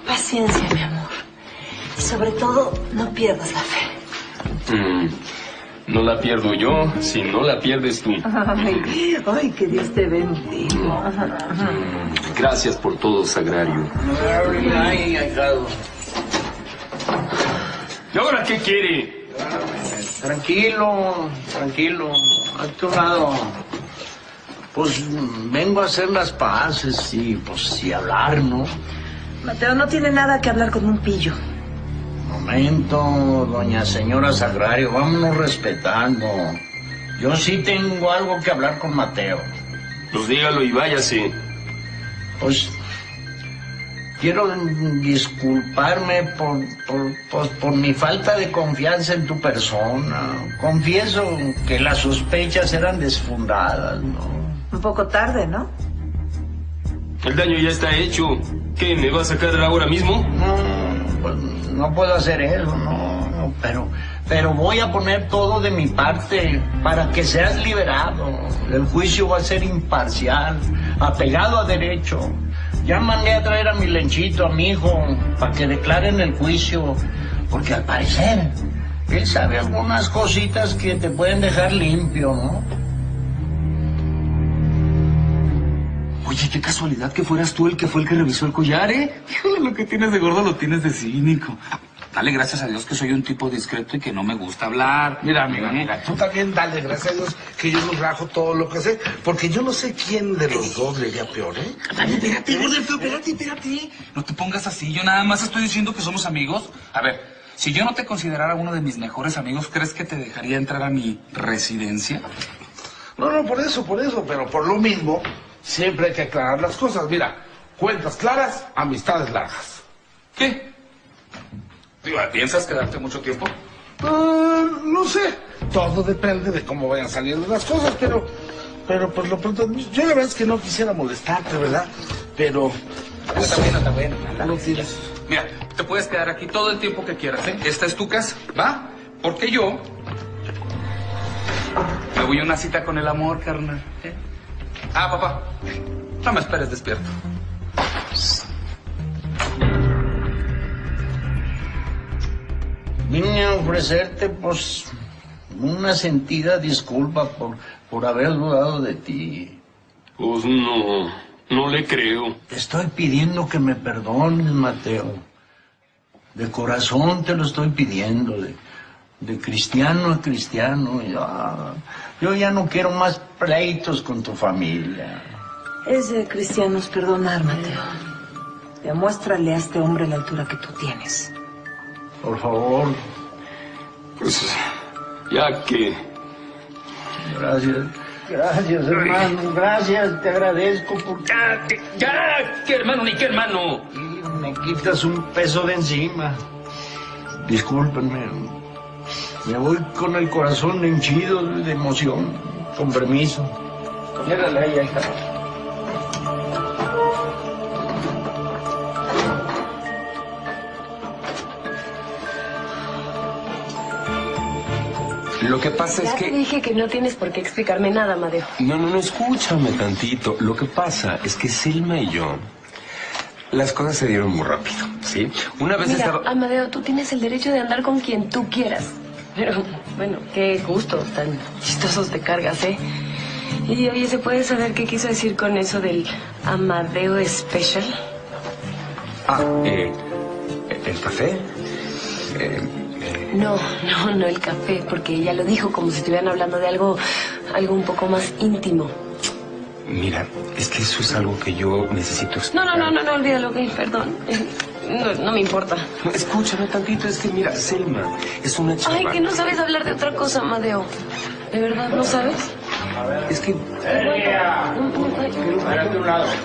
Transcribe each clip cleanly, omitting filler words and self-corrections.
Paciencia, mi amor. Y sobre todo, no pierdas la fe. No la pierdo yo, si no la pierdes tú. Ay, que Dios te bendiga. Gracias por todo, Sagrario. Ay, ahijado. ¿Y ahora qué quiere? Tranquilo, tranquilo. A tu lado. Pues vengo a hacer las paces y pues y hablar, ¿no? Mateo no tiene nada que hablar con un pillo. Momento, doña señora Sagrario, vámonos respetando. Yo sí tengo algo que hablar con Mateo. Pues dígalo y váyase. Pues quiero disculparme por mi falta de confianza en tu persona. Confieso que las sospechas eran desfundadas, ¿no? Un poco tarde, ¿no? El daño ya está hecho. ¿Qué, me va a sacar ahora mismo? No, pues no puedo hacer eso, no, pero voy a poner todo de mi parte para que seas liberado. El juicio va a ser imparcial, apegado a derecho. Ya mandé a traer a mi Lenchito, a mi hijo, para que declaren el juicio, porque al parecer él sabe algunas cositas que te pueden dejar limpio, ¿no? Oye, qué casualidad que fueras tú el que fue el que revisó el collar, ¿eh? Híjole, lo que tienes de gordo lo tienes de cínico. Dale gracias a Dios que soy un tipo discreto y que no me gusta hablar. Mira, amiga, mira, tú también dale gracias a Dios que yo no rajo todo lo que sé, porque yo no sé quién de los dos le iría peor, ¿eh? Dale, espérate, gordo, espérate. No te pongas así, yo nada más estoy diciendo que somos amigos. A ver, si yo no te considerara uno de mis mejores amigos, ¿crees que te dejaría entrar a mi residencia? No, por eso, pero por lo mismo, siempre hay que aclarar las cosas. Mira, cuentas claras, amistades largas. ¿Qué? Digo, ¿piensas quedarte mucho tiempo? No sé, todo depende de cómo vayan saliendo las cosas, pero por lo pronto, yo la verdad es que no quisiera molestarte, ¿verdad? Pero... Está bien. No tienes... Mira, te puedes quedar aquí todo el tiempo que quieras, ¿eh? Esta es tu casa, ¿va? Porque yo... me voy a una cita con el amor, carnal, ¿eh? Ah, papá, no me esperes despierto. Vine a ofrecerte, pues, una sentida disculpa por haber dudado de ti. Pues no le creo. Te estoy pidiendo que me perdones, Mateo. De corazón te lo estoy pidiendo, de cristiano a cristiano. Yo ya no quiero más pleitos con tu familia. Es de cristianos perdonar, Mateo. Demuéstrale a este hombre la altura que tú tienes. Por favor. Pues, ya que... Gracias, hermano. Gracias, te agradezco porque... ¡Ya! ¿Qué hermano ni qué hermano? Me quitas un peso de encima. Discúlpenme. Me voy con el corazón henchido de emoción. Con permiso. Mírale ahí, hija. Lo que pasa es que... Ya te dije que no tienes por qué explicarme nada, Amadeo. No, escúchame tantito. Lo que pasa es que Selma y yo... las cosas se dieron muy rápido, ¿sí? Una vez Mira, estaba... Amadeo, tú tienes el derecho de andar con quien tú quieras. Pero, bueno, qué gustos tan chistosos te cargas, ¿eh? Y, oye, ¿se puede saber qué quiso decir con eso del Amadeo Special? ¿El café? No, el café, porque ella lo dijo como si estuvieran hablando de algo un poco más íntimo. Mira, es que eso es algo que yo necesito explicar. No, olvídalo, perdón. No me importa. Escúchame tantito, es que mira, Selma es una chava... Ay, que no sabes hablar de otra cosa, Amadeo. ¿De verdad no sabes? Es que... Párate a un lado.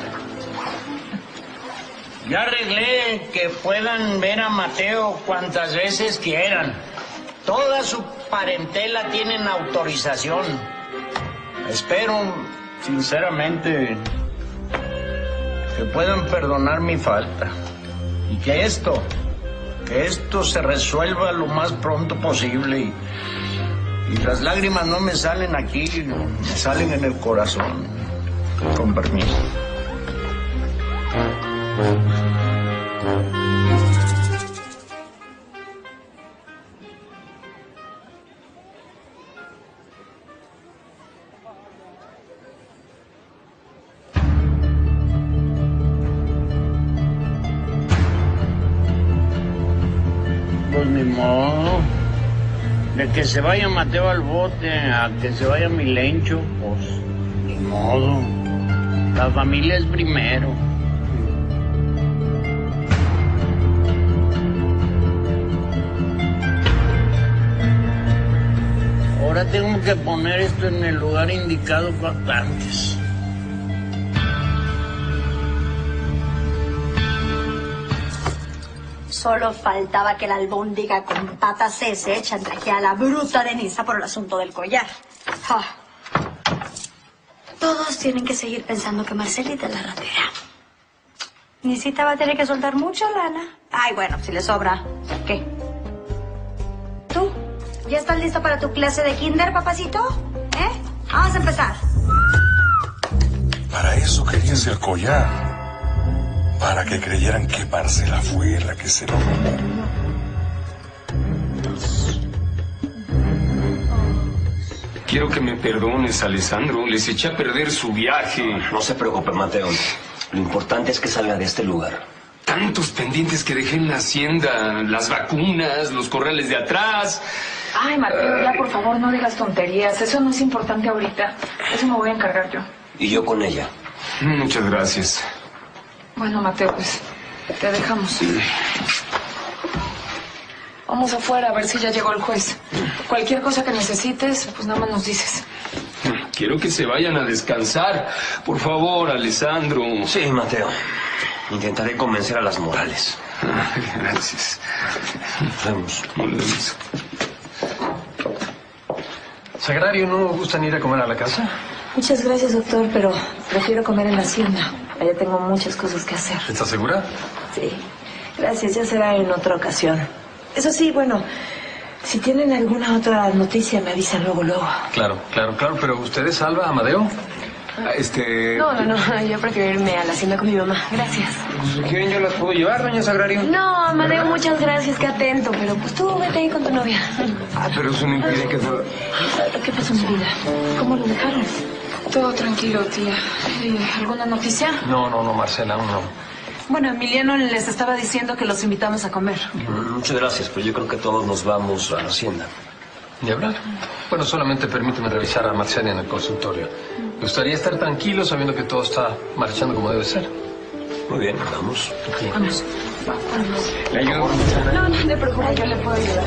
Ya arreglé que puedan ver a Mateo cuantas veces quieran. Toda su parentela tienen autorización. Espero, sinceramente, que puedan perdonar mi falta. Y que esto se resuelva lo más pronto posible. Y las lágrimas no me salen aquí, me salen en el corazón. Con permiso. Pues ni modo. De que se vaya Mateo al bote a que se vaya Milencho, pues ni modo. La familia es primero. Ahora tengo que poner esto en el lugar indicado cuanto antes. Solo faltaba que la albóndiga con patas se chantajea a la bruta Denisa por el asunto del collar. Ah. Todos tienen que seguir pensando que Marcelita es la ratera. Nisita va a tener que soltar mucha lana. Ay, bueno, si le sobra. ¿Qué? ¿Tú? ¿Ya estás lista para tu clase de kinder, papacito? ¿Eh? Vamos a empezar. Para eso querías el collar. Para que creyeran que Marcela fue la que se lo robó. Quiero que me perdones, Alessandro. Les eché a perder su viaje. No se preocupe, Mateo. Lo importante es que salga de este lugar. Tantos pendientes que dejé en la hacienda. Las vacunas, los corrales de atrás. Ay, Mateo, ya por favor no digas tonterías. Eso no es importante ahorita. Eso me voy a encargar yo. Y yo con ella. Muchas gracias. Bueno, Mateo, pues te dejamos. Vamos afuera a ver si ya llegó el juez. Cualquier cosa que necesites, pues nada más nos dices. Quiero que se vayan a descansar. Por favor, Alessandro. Sí, Mateo. Intentaré convencer a las Morales. Gracias. Vamos. Volvemos. Sagrario, ¿no gustan ir a comer a la casa? Muchas gracias, doctor, pero prefiero comer en la hacienda. Allá tengo muchas cosas que hacer. ¿Estás segura? Sí. Gracias, ya será en otra ocasión. Eso sí, bueno, si tienen alguna otra noticia me avisan luego. Claro, pero ¿usted es Alba, Amadeo? No, yo prefiero irme a la hacienda con mi mamá. Gracias. Si quieren yo las puedo llevar, doña Sagrario. No, Amadeo, muchas gracias, qué atento, pero pues tú vete ahí con tu novia. Pero eso no impide que... ¿Qué pasó, mi vida? ¿Cómo lo dejaron? Todo tranquilo, tía. ¿Alguna noticia? No, Marcela, aún no. Bueno, Emiliano les estaba diciendo que los invitamos a comer. Muchas gracias, pero yo creo que todos nos vamos a la hacienda. ¿Ni hablar? Bueno, solamente permíteme revisar a Marcela en el consultorio. Me gustaría estar tranquilo sabiendo que todo está marchando como debe ser. Muy bien, vamos. Aquí. Vamos. ¿Le ayudo? No te preocupes, yo le puedo ayudar.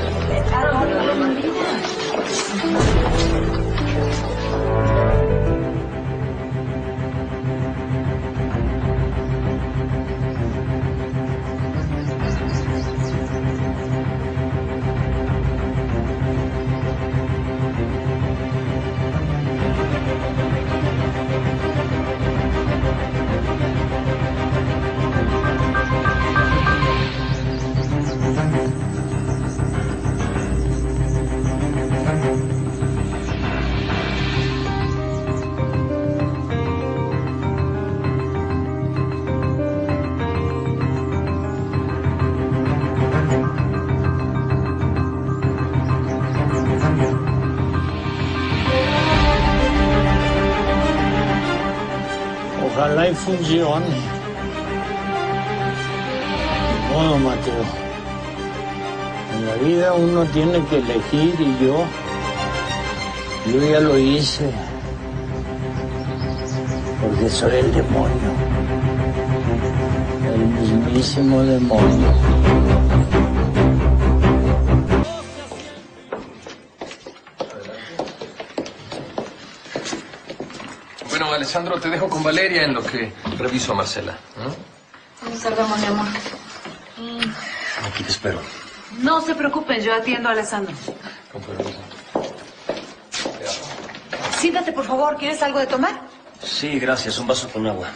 Ojalá y funcione. Bueno, Mateo. En la vida uno tiene que elegir y yo ya lo hice. Porque soy el demonio. El mismísimo demonio. Bueno, Alessandro, te dejo con Valeria en lo que reviso a Marcela. Salgamos, mi amor. Aquí te espero. No se preocupen, yo atiendo a Alessandro. Con permiso. Siéntate, por favor. ¿Quieres algo de tomar? Sí, gracias. Un vaso con agua.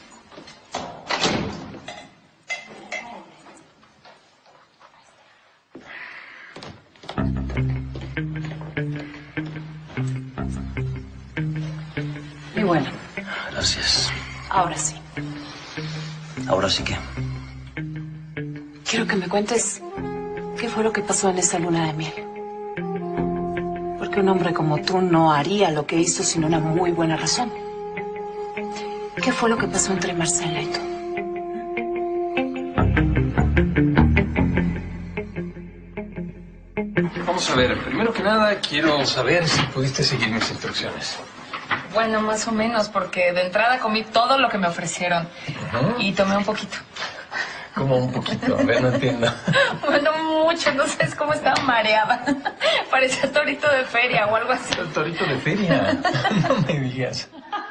Y bueno, Gracias. ahora sí. ¿Ahora sí qué? Quiero que me cuentes qué fue lo que pasó en esa luna de miel. Porque un hombre como tú no haría lo que hizo sin una muy buena razón. ¿Qué fue lo que pasó entre Marcela y tú? Vamos a ver, primero que nada quiero saber si pudiste seguir mis instrucciones. Bueno, más o menos, porque de entrada comí todo lo que me ofrecieron. Y tomé un poquito. Como un poquito, a ver, no entiendo. Bueno, mucho, no sabes cómo estaba mareada. Parecía torito de feria o algo así. ¿El torito de feria? No me digas.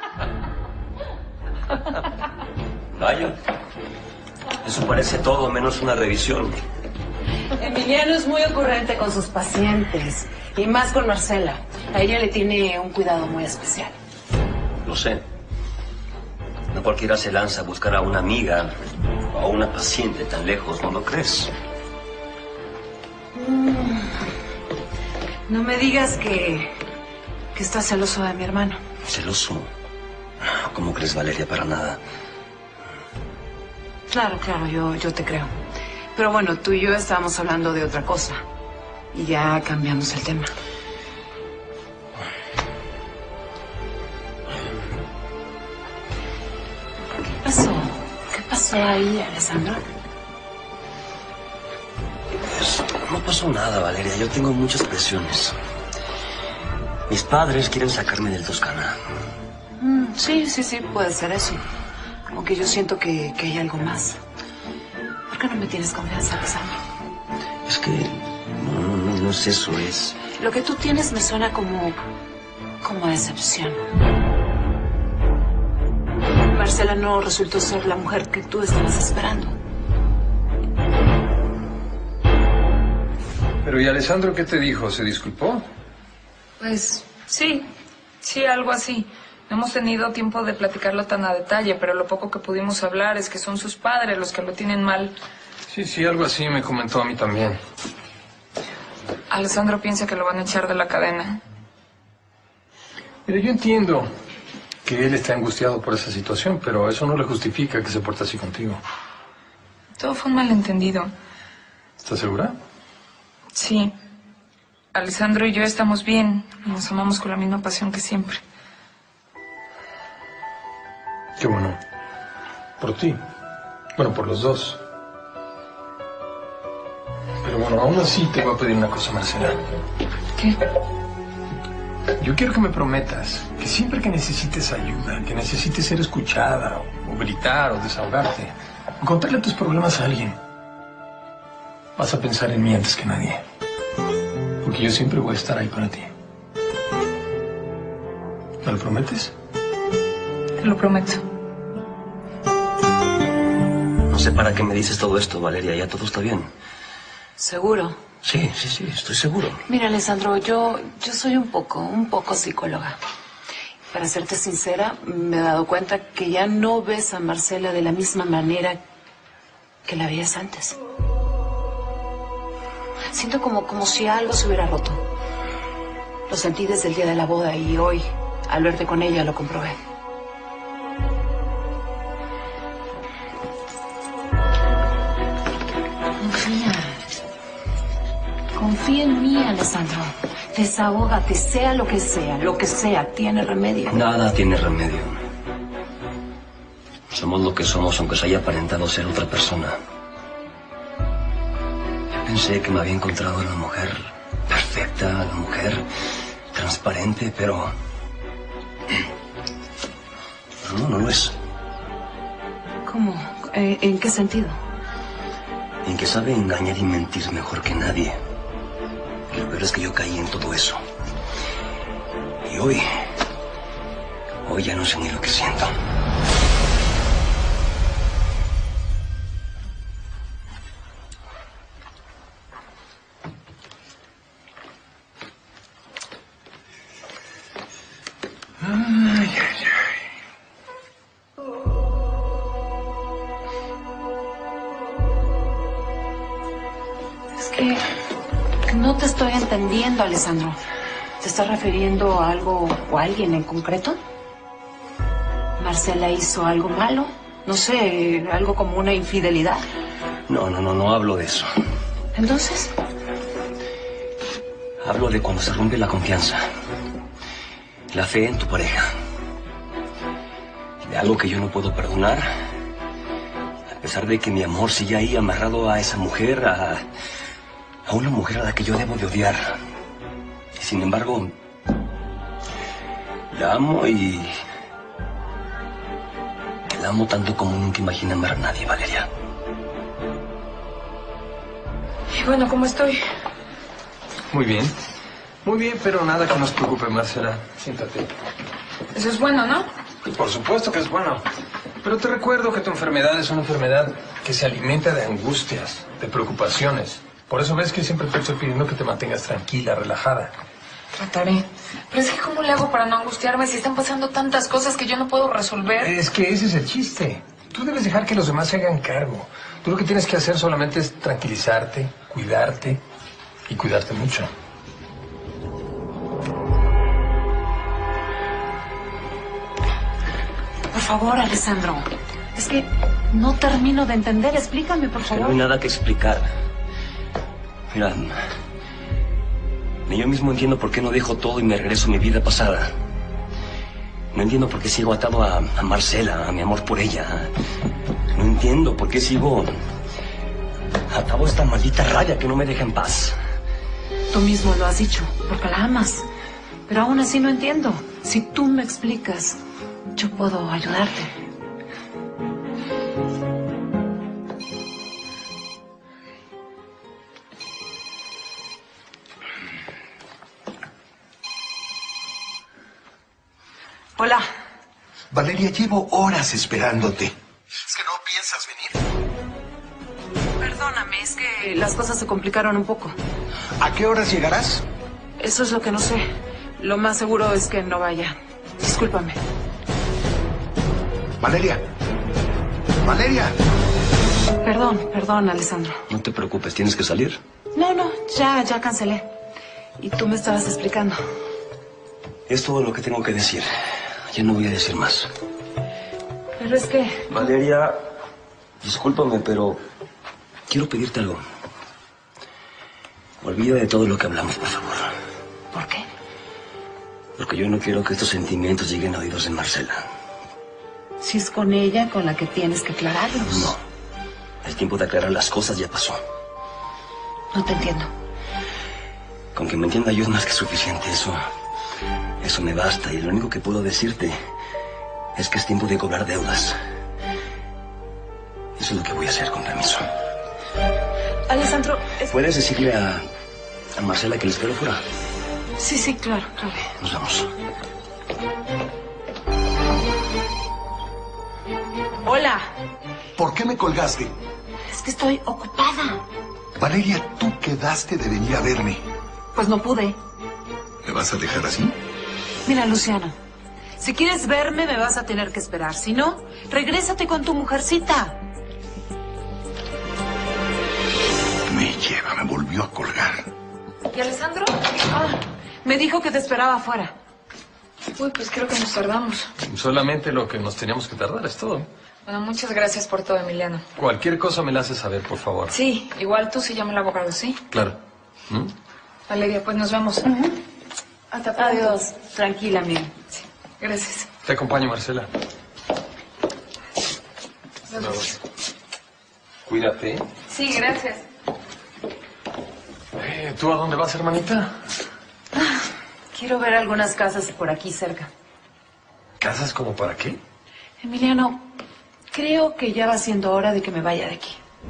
Vaya. Eso parece todo menos una revisión. Emiliano es muy ocurrente con sus pacientes. Y más con Marcela. A ella le tiene un cuidado muy especial. Lo sé. No cualquiera se lanza a buscar a una amiga o a una paciente tan lejos, ¿no lo crees? No me digas que estás celoso de mi hermano. ¿Celoso? ¿Cómo crees, Valeria? Para nada. Claro, yo te creo. Pero bueno, tú y yo estábamos hablando de otra cosa. Y ya cambiamos el tema. ¿Qué pasó ahí, Alessandro? No pasó nada, Valeria. Yo tengo muchas presiones. Mis padres quieren sacarme del Toscana. Sí, puede ser eso. Como que yo siento que hay algo más. ¿Por qué no me tienes confianza, Alessandro? Es que no es eso, es... Lo que tú tienes me suena como decepción. Marcela no resultó ser la mujer que tú estabas esperando. Pero ¿y Alessandro qué te dijo? ¿Se disculpó? Pues sí, algo así. No hemos tenido tiempo de platicarlo tan a detalle, pero lo poco que pudimos hablar es que son sus padres los que lo tienen mal. Sí, algo así me comentó a mí también. Alessandro piensa que lo van a echar de la cadena. Mira, yo entiendo que él está angustiado por esa situación, pero eso no le justifica que se porte así contigo. Todo fue un malentendido. ¿Estás segura? Sí. Alessandro y yo estamos bien y nos amamos con la misma pasión que siempre. Qué bueno. Por ti. Bueno, por los dos. Pero bueno, aún así te voy a pedir una cosa, Marcela. ¿Qué? Yo quiero que me prometas que siempre que necesites ayuda, que necesites ser escuchada, o gritar, o desahogarte, o contarle tus problemas a alguien, vas a pensar en mí antes que nadie. Porque yo siempre voy a estar ahí para ti. ¿Me lo prometes? Te lo prometo. No sé para qué me dices todo esto, Valeria. Ya todo está bien. ¿Seguro? Sí, estoy seguro. Mira, Alessandro, yo soy un poco psicóloga. Para serte sincera, me he dado cuenta que ya no ves a Marcela de la misma manera que la veías antes. Siento como si algo se hubiera roto. Lo sentí desde el día de la boda y hoy, al verte con ella, lo comprobé. Confía en mí, Alessandro. Desahógate, sea, lo que sea, tiene remedio. Nada tiene remedio. Somos lo que somos, aunque se haya aparentado ser otra persona. Yo pensé que me había encontrado una mujer perfecta, una mujer transparente, pero no lo es. ¿Cómo? ¿En qué sentido? En que sabe engañar y mentir mejor que nadie. Y lo peor es que yo caí en todo eso. Y hoy ya no sé ni lo que siento. Es que no te estoy entendiendo, Alessandro. ¿Te estás refiriendo a algo o a alguien en concreto? ¿Marcela hizo algo malo? No sé, algo como una infidelidad. No hablo de eso. ¿Entonces? Hablo de cuando se rompe la confianza, la fe en tu pareja. De algo que yo no puedo perdonar, a pesar de que mi amor sigue ahí amarrado a esa mujer, a una mujer a la que yo debo de odiar. Y sin embargo, la amo y la amo tanto como nunca imaginé amar a nadie, Valeria. Y bueno, ¿cómo estoy? Muy bien, pero nada que nos preocupe, Marcela. Siéntate. Eso es bueno, ¿no? Por supuesto que es bueno. Pero te recuerdo que tu enfermedad es una enfermedad que se alimenta de angustias, de preocupaciones. Por eso ves que siempre te estoy pidiendo que te mantengas tranquila, relajada. Trataré. Pero es que ¿cómo le hago para no angustiarme si están pasando tantas cosas que yo no puedo resolver? Es que ese es el chiste. Tú debes dejar que los demás se hagan cargo. Tú lo que tienes que hacer solamente es tranquilizarte, cuidarte y cuidarte mucho. Por favor, Alessandro. Es que no termino de entender. Explícame, por favor. No hay nada que explicar. Mira, ni yo mismo entiendo por qué no dejo todo y me regreso a mi vida pasada. No entiendo por qué sigo atado a Marcela, a mi amor por ella. No entiendo por qué sigo atado a esta maldita rabia que no me deja en paz. Tú mismo lo has dicho, porque la amas. Pero aún así no entiendo. Si tú me explicas, yo puedo ayudarte. Hola. Valeria, llevo horas esperándote. Es que no piensas venir. Perdóname, es que las cosas se complicaron un poco. ¿A qué horas llegarás? Eso es lo que no sé. Lo más seguro es que no vaya. Discúlpame. Valeria. Valeria. Perdón, Alessandro. No te preocupes, ¿tienes que salir? No, ya cancelé. Y tú me estabas explicando. Es todo lo que tengo que decir. Ya no voy a decir más. Pero es que... Valeria, discúlpame, pero quiero pedirte algo. Olvida de todo lo que hablamos, por favor. ¿Por qué? Porque yo no quiero que estos sentimientos lleguen a oídos de Marcela. Si es con ella con la que tienes que aclararlos. No. El tiempo de aclarar las cosas ya pasó. No te entiendo. Con que me entienda yo es más que suficiente. Eso me basta. Y lo único que puedo decirte es que es tiempo de cobrar deudas. Eso es lo que voy a hacer, con permiso. Alessandro... ¿Puedes decirle a Marcela que le espero fuera? Sí, claro. Nos vamos. Hola. ¿Por qué me colgaste? Es que estoy ocupada. Valeria, tú quedaste de venir a verme. Pues no pude. ¿Me vas a dejar así? Mira, Luciano, si quieres verme me vas a tener que esperar. Si no, regrésate con tu mujercita. Me volvió a colgar. ¿Y Alessandro? Me dijo que te esperaba afuera. Uy, pues creo que nos tardamos. Solamente lo que nos teníamos que tardar es todo. Bueno, muchas gracias por todo, Emiliano. Cualquier cosa me la haces saber, por favor. Sí, igual tú se llama el abogado, ¿sí? Claro. Valeria, pues nos vemos. Hasta pronto. Adiós. Tranquila, amiga. Sí, gracias. Te acompaño, Marcela. Adiós. Cuídate. Sí, gracias. ¿Tú a dónde vas, hermanita? Quiero ver algunas casas por aquí cerca. ¿Casas como para qué? Emiliano, creo que ya va siendo hora de que me vaya de aquí.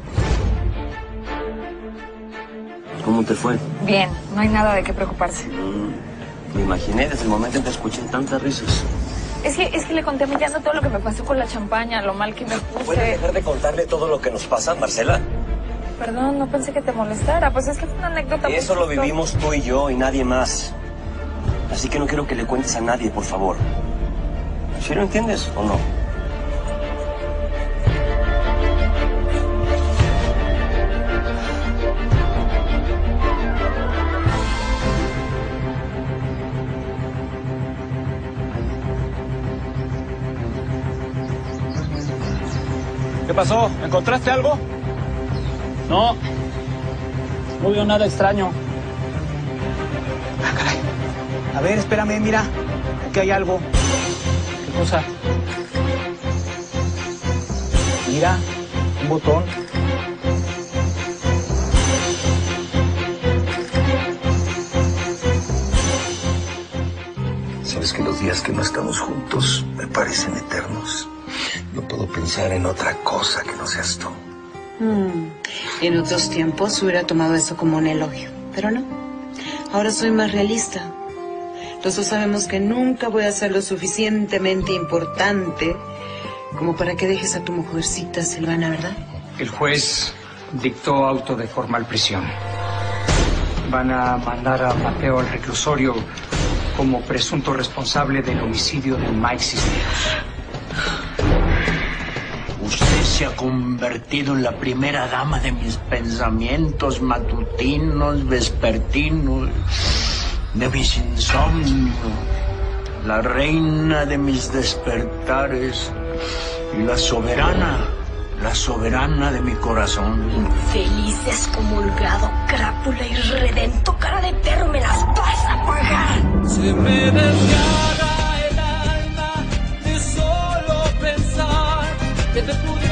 ¿Cómo te fue? Bien, no hay nada de qué preocuparse. Me imaginé desde el momento en que escuché tantas risas. Es que le conté a Emiliano todo lo que me pasó con la champaña, lo mal que me puse. ¿Puedes dejar de contarle todo lo que nos pasa, Marcela? Perdón, no pensé que te molestara. Pues es que fue una anécdota muy Eso lo chistosa. vivimos tú y yo y nadie más. Así que no quiero que le cuentes a nadie, por favor. ¿Sí lo entiendes o no? ¿Qué pasó? ¿Encontraste algo? No. No veo nada extraño. Ah, caray. A ver, espérame, mira. Aquí hay algo. ¿Qué cosa? Mira, un botón. Sabes que los días que no estamos juntos me parecen eternos. No puedo pensar en otra cosa que no seas tú. En otros tiempos hubiera tomado eso como un elogio, pero no. Ahora soy más realista. Los dos sabemos que nunca voy a ser lo suficientemente importante como para que dejes a tu mujercita, Silvana, ¿verdad? El juez dictó auto de formal prisión. Van a mandar a Mateo al reclusorio como presunto responsable del homicidio de Mike Cisneros. Usted se ha convertido en la primera dama de mis pensamientos matutinos, vespertinos, de mis insomnios, la reina de mis despertares y la soberana de mi corazón. Infeliz, excomulgado, crápula y redento, cara de perro, me las vas a pagar. Se me desgarra el alma de solo pensar que te pude